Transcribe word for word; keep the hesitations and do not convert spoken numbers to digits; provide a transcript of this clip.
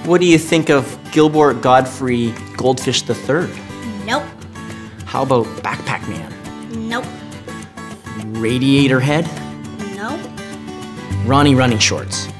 What do you think of Gilbert Godfrey Goldfish the Third? Nope. How about Backpack Man? Nope. Radiator Head? Nope. Ronnie Running Shorts?